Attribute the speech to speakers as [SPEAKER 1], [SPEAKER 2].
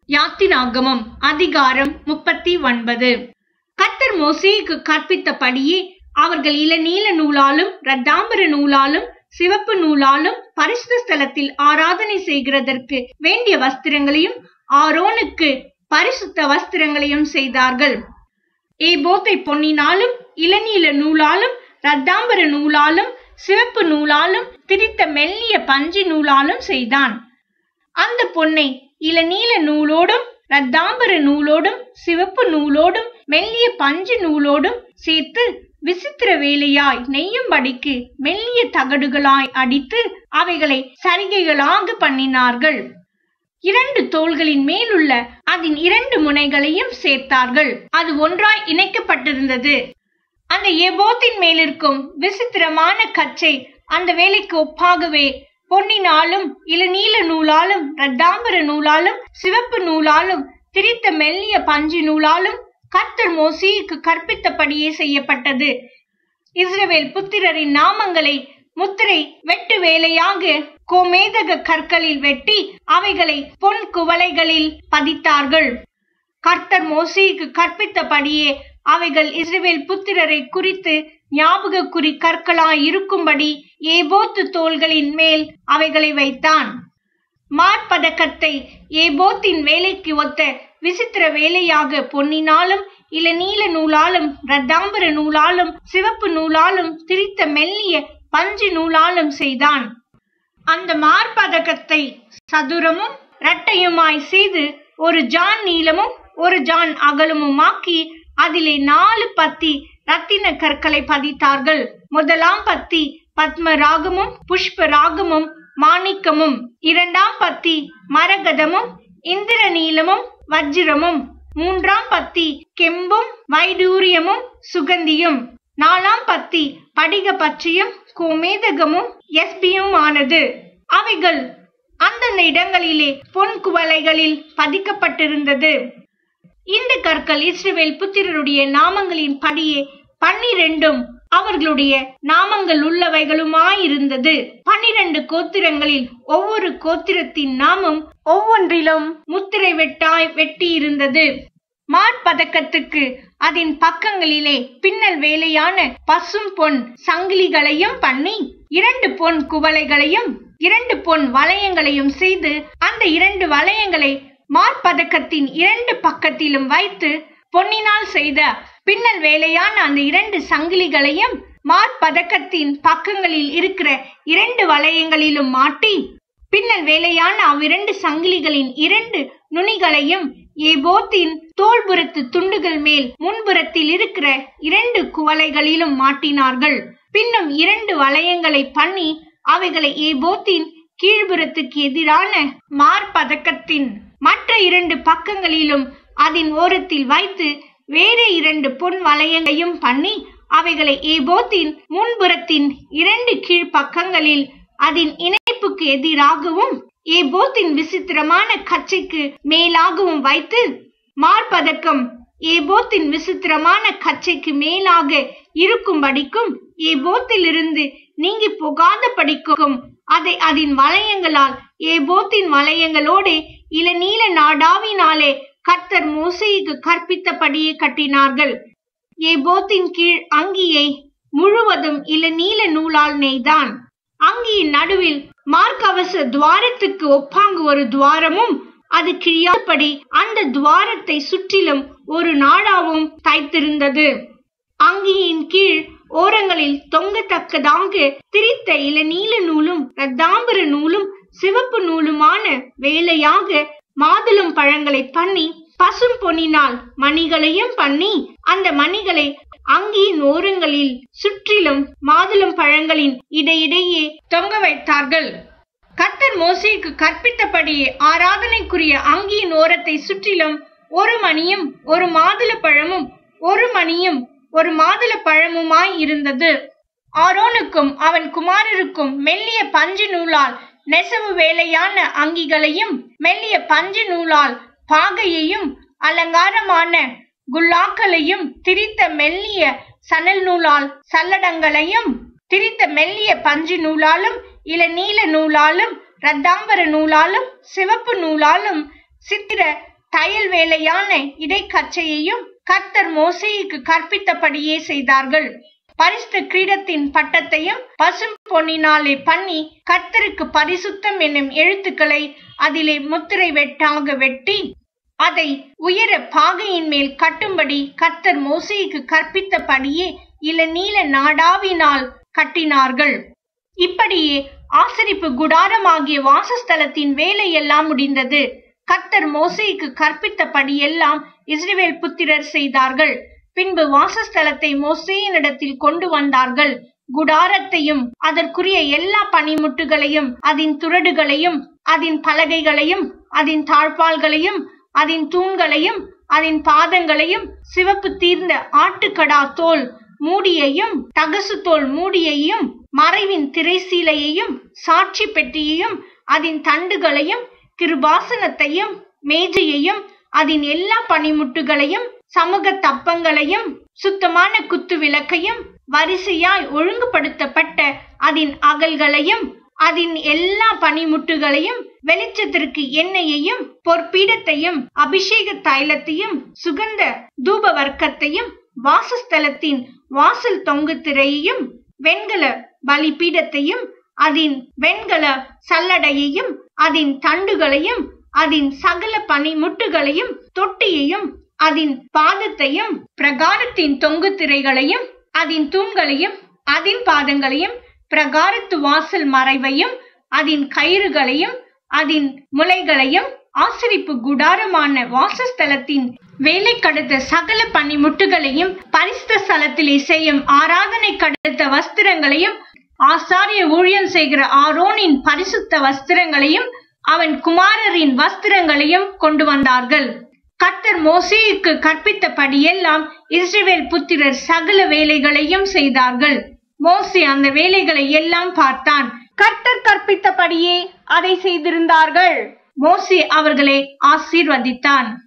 [SPEAKER 1] யாத்திராகமம் அதிகாரம் 39. கர்த்தர் மோசேக்கு கற்பித்தபடியே அவர்கள் இளநீல நூலாலும் இரத்தாம்பர நூலாலும் சிவப்பு நூலாலும் பரிசுத்த ஸ்தலத்தில் ஆராதனை செய்கிறதற்கு வேண்டிய வஸ்திரங்களையும் ஆரோனுக்கு பரிசுத்த வஸ்திரங்களையும் செய்தார்கள். ஏபோத்தை பொன்னினாலும் இளநீல நூலாலும் இரத்தாம்பர நூலாலும் சிவப்பு நூலாலும் திரித்த மெல்லிய பஞ்சு நூலாலும் செய்தான். அந்த பொன்னை இளநீல நூலோடும் இரத்தாம்பர நூலோடும் சிவப்பு நூலோடும் மெல்லிய பஞ்சு நூலோடும் சேர்த்து விசித்திர வேலையாய் நெய்யும்படிக்கு மெல்லிய தகடுகளாய் அடித்து அவைகளை சரிகைகளாக பண்ணினார்கள். 2 தோள்களின் மேலுள்ள அதன் 2 முனைகளையும் சேர்த்தார்கள். அது ஒன்றாய் இணைக்கப்பட்டிருந்தது. அந்த ஏபோத்தின் மேலிருக்கும் விசித்திரமான கச்சை அந்த வேலைக்கு ஒப்பாகவே பொன்னினாலும் இளநீல நூலாலும் இரத்தாம்பர நூலாலும் சிவப்பு நூலாலும் திரித்த மெல்லிய பஞ்சு நூலாலும் கர்த்தர் மோசேக்கு கற்பித்தபடியே செய்யப்பட்டது. இஸ்ரவேல் புத்திரரின் நாமங்களை முத்திரை வெட்டு வேலையாக கோமேதக கற்களில் வெட்டி அவைகளை பொன் குவளைகளில் பதித்தார்கள். கர்த்தர் மோசேக்கு கற்பித்தபடியே அவைகள் இஸ்ரவேல் புத்திரரை குறித்து ஞாபக குறி கற்களாய் இருக்கும்படி ஏபோத்து தோள்களின் மேல் அவைகளை வைத்தான். மார்பதக்கத்தை ஏபோத்தின் வேலைக்கு ஒத்த விசித்திர வேலையாக பொன்னினாலும் இளநீல நூலாலும் இரத்தாம்பர நூலாலும் சிவப்பு நூலாலும் திரித்த மெல்லிய பஞ்சு நூலாலும் செய்தான். அந்த மார்பதக்கத்தை சதுரமும் இரட்டையுமாய் செய்து 1 ஜான் நீளமும் 1 ஜான் அகலமுமாக்கி அதிலே 4 பத்தி ரத்தின கற்களை பதித்தார்கள். முதலாம் பத்தி பத்மராகமும் புஷ்பராகமும் மாணிக்கமும், 2ஆம் பத்தி மரகதமும் இந்திர நீலமும் வஜ்ரமும், 3ஆம் பத்தி கெம்பும் வைடூரியமும் சுகந்தியும், 4ஆம் பத்தி படிக பச்சையும் கோமேதகமும் எஸ்பியும் ஆனது. அவைகள் அந்தந்த இடங்களிலே பொன் குவளைகளில் பதிக்கப்பட்டிருந்தது. இந்த கற்கள் இஸ்ரவேல் புத்திரருடைய நாமங்களின் படியே 12 அவர்களுடைய நாமங்கள் உள்ளவைகளுமாயிருந்தது. 12 கோத்திரங்களில் ஒவ்வொரு கோத்திரத்தின் நாமம் ஒவ்வொன்றிலும் முத்திரை வெட்டாய் வெட்டி இருந்தது. மார்பதக்கத்துக்கு அதன் பக்கங்களிலே பின்னல் வேலையான பசும் பொன் சங்கிலிகளையும் பண்ணி 2 பொன் குவளைகளையும் 2 பொன் வளையங்களையும் செய்து அந்த 2 வளையங்களை மார்பதக்கத்தின் 2 பக்கத்திலும் வைத்து பொன்னினால் செய்த பின்னல் வேலையான அந்த 2 சங்கிலிகளையும் மார்பதக்கத்தின் பக்கங்களில் இருக்கிற 2 வளையங்களிலும் மாட்டி பின்னல் வேலையான அவ்விரண்டு சங்கிலிகளின் 2 நுனிகளையும் ஏபோத்தின் தோள்புறத்து துண்டுகள் மேல் முன்புறத்தில் இருக்கிற 2 குவளைகளிலும் மாட்டினார்கள். பின்னும் 2 வளையங்களை பண்ணி அவைகளை ஏபோத்தின் கீழ்புறத்துக்கு எதிரான மார்பதக்கத்தின் மற்ற 2 பக்கங்களிலும் அதன் ஓரத்தில் வைத்து வேறு 2 பொன் வளையங்களையும் பண்ணி அவைகளை ஏபோத்தின் முன்புறத்தின் 2 கீழ்ப்பக்கங்களில் அதன் இணைப்புக்கு எதிராகவும் ஏபோத்தின் விசித்திரமான கச்சைக்கு மேலாகவும் வைத்து மார்பதக்கம் ஏபோத்தின் விசித்திரமான கச்சைக்கு மேலாக இருக்கும்படிக்கும் ஏபோத்திலிருந்து நீங்கி போகாத படிக்கும் அதை அதன் வளையங்களால் ஏபோத்தின் வளையங்களோடு இளநீல நாடாவினாலே கர்த்தர் மோசேக்கு கற்பித்தபடியே கட்டினார்கள். ஏபோத்தின் கீழ் அங்கியை முழுவதும் இளநீல நூலால் நெய்தான். அங்கியின் நடுவில் மார்க்கவச துவாரத்துக்கு ஒப்பாங்கு ஒரு துவாரமும் அது கிழியாதபடி அந்த துவாரத்தை சுற்றிலும் ஒரு நாடாவும் தைத்திருந்தது. அங்கியின் கீழ் ஓரங்களில் தொங்கத்தக்கதாக திரித்த இளநீல நூலும் இரத்தாம்பர நூலும் சிவப்பு நூலுமான வேலையாக மாதுளம் பழங்களை பண்ணி பசும் பொன்னினால் மணிகளையும் பண்ணி அந்த மணிகளை அங்கியின் ஓரங்களில் சுற்றிலும் மாதுளம் பழங்களின் இடையிடையே தொங்க வைத்தார்கள். கர்த்தர் மோசேக்கு கற்பித்தபடியே ஆராதனைக்குரிய அங்கியின் ஓரத்தை சுற்றிலும் 1 மணியும் 1 மாதுள பழமும் 1 மணியும் 1 மாதுள பழமுமாய் இருந்தது. ஆரோனுக்கும் அவன் குமாரருக்கும் மெல்லிய பஞ்சு நூலால் நெசவு வேலையான அங்கிகளையும் மெல்லிய பஞ்சு நூலால் பாகையையும் அலங்காரமான குல்லாக்களையும் திரித்த மெல்லிய சணல் நூலால் சல்லடங்களையும் திரித்த மெல்லிய பஞ்சு நூலாலும் இளநீல நூலாலும் இரத்தாம்பர நூலாலும் சிவப்பு நூலாலும் சித்திர தையல் வேலையான இடைக்கச்சையையும் கர்த்தர் மோசேயுக்கு கற்பித்தபடியே செய்தார்கள். பரிசுத்த கிரீடத்தின் பட்டத்தையும் பசும் பொன்னினாலே பண்ணி கர்த்தருக்கு பரிசுத்தம் என்னும் எழுத்துக்களை அதிலே முத்திரை வெட்டாக வெட்டி அதை உயர பாகையின் மேல் கட்டும்படி கர்த்தர் மோசேயுக்கு கற்பித்தபடியே இளநீல நாடாவினால் கட்டினார்கள். இப்படியே ஆசரிப்பு குடாரமாகிய வாசஸ்தலத்தின் வேலை எல்லாம் முடிந்தது. கர்த்தர் மோசேயுக்கு கற்பித்தபடி எல்லாம் இஸ்ரவேல் புத்திரர் செய்தார்கள். பின்பு வாசஸ்தலத்தை மோசேயினிடத்தில் கொண்டு வந்தார்கள். குடாரத்தையும் அதற்குரிய எல்லா பனிமுட்டுகளையும் அதன் துறடுகளையும் அதன் பலகைகளையும் அதன் தாழ்பால்களையும் அதன் தூண்களையும் அதன் பாதங்களையும் சிவப்பு தீர்ந்த ஆட்டுக்கடா தோல் மூடியையும் தகசு தோல் மூடியையும் மறைவின் திரைசீலையையும் சாட்சி பெட்டியையும் அதன் தண்டுகளையும் கிருபாசனத்தையும் மேஜையையும் அதன் எல்லா பனிமுட்டுகளையும் சமூக தப்பங்களையும் சுத்தமான குத்து விளக்கையும் வரிசையாய் ஒழுங்குபடுத்தப்பட்ட அதன் அகல்களையும் அதன் எல்லா பனிமுட்டுகளையும் வெளிச்சத்திற்கு எண்ணெயையும் பொற்பீடத்தையும் அபிஷேக தைலத்தையும் சுகந்த தூப வர்க்கத்தையும் வாசஸ்தலத்தின் வாசல் தொங்கு திரையையும் வெண்கல பலிபீடத்தையும் அதன் வெண்கல சல்லடையையும் அதன் தண்டுகளையும் அதன் சகல பனிமுட்டுகளையும் தொட்டியையும் அதன் பாதத்தையும் பிரகாரத்தின் தொங்கு திரைகளையும் அதன் தூண்களையும் அதன் பாதங்களையும் பிரகாரத்து வாசல் மறைவையும் அதன் கயிறுகளையும் அதன் முளைகளையும் ஆசரிப்பு குடாரமான வாசஸ்தலத்தின் வேலை கடுத்த சகல பனிமுட்டுகளையும் பரிசுத்த ஸ்தலத்திலே செய்யும் ஆராதனை கடுத்த வஸ்திரங்களையும் ஆசாரிய ஊழியம் செய்கிற ஆரோனின் பரிசுத்த வஸ்திரங்களையும் அவன் குமாரரின் வஸ்திரங்களையும் கொண்டு வந்தார்கள். கர்த்தர் மோசேயுக்கு கற்பித்தபடியெல்லாம் இஸ்ரவேல் புத்திரர் சகல வேலைகளையும் செய்தார்கள். மோசே அந்த வேலைகளை எல்லாம் பார்த்தான். கர்த்தர் கற்பித்தபடியே அதை செய்திருந்தார்கள். மோசே அவர்களை ஆசீர்வதித்தான்.